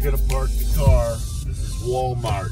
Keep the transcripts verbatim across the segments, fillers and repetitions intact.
gonna park the car. This is Walmart.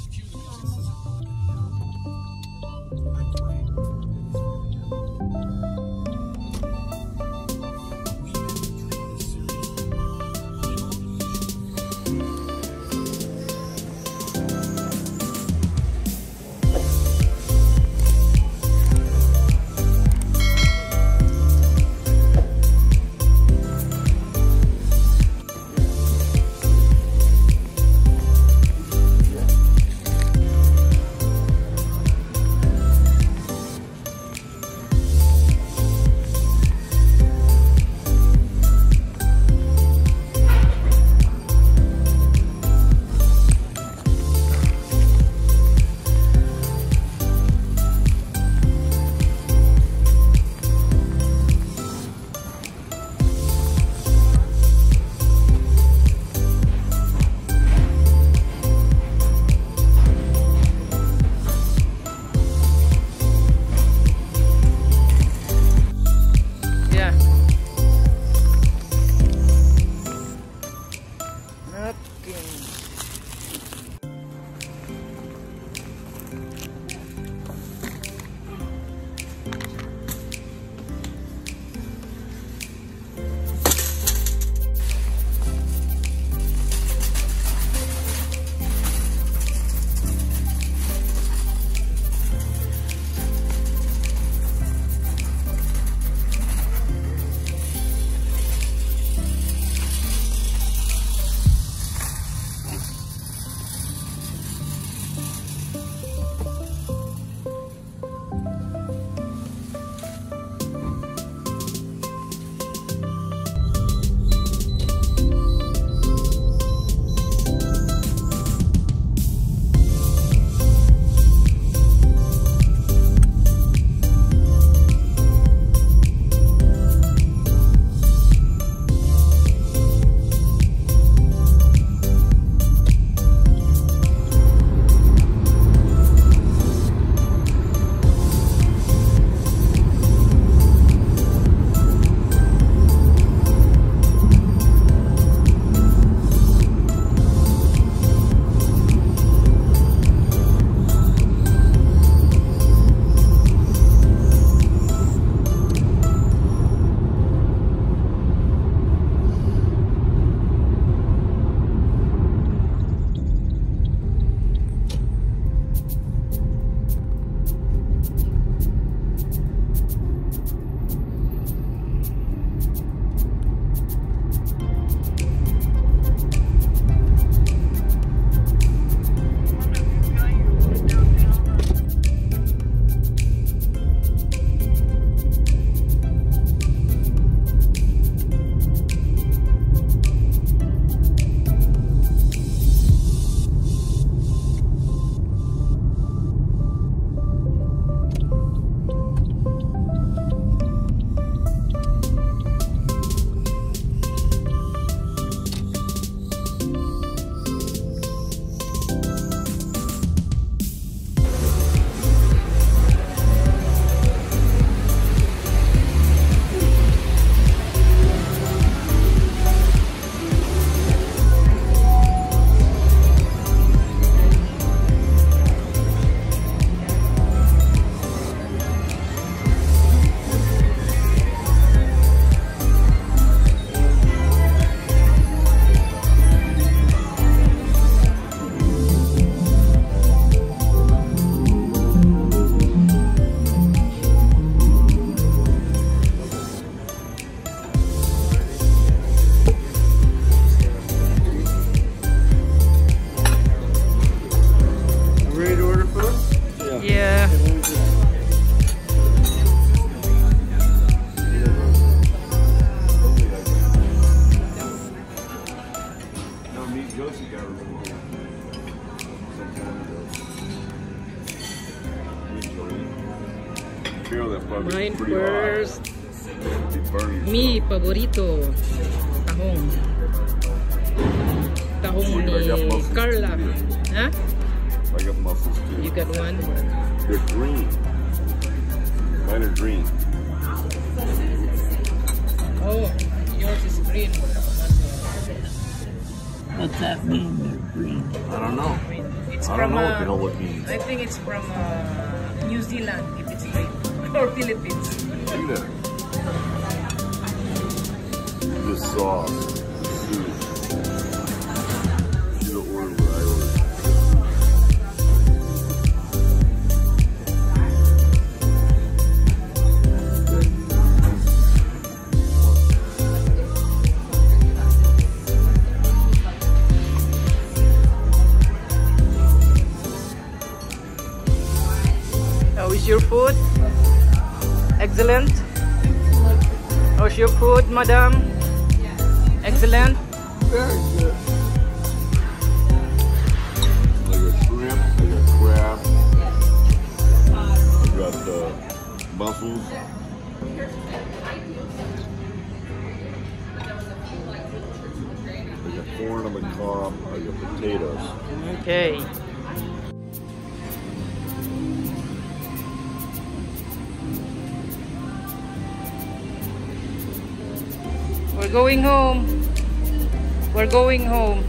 Mine first. Mi favorito. Tahong. Tahong ni Carla. Huh? I got mussels too. You got one? They're green. Mine are green. Oh, yours is green. What's that mean? They're green. I don't know. It's I from don't know what uh, the hell it means. I think it's from uh, New Zealand if it's green. Or Philippines. Look at that. This sauce, this soup. You don't order what I ordered. How is your food? Excellent. How's your food, madam? Excellent. Very good. I got shrimp, I got crab, I got uh, mussels. I got corn on the cob, I got potatoes. Okay. We're going home. We're going home.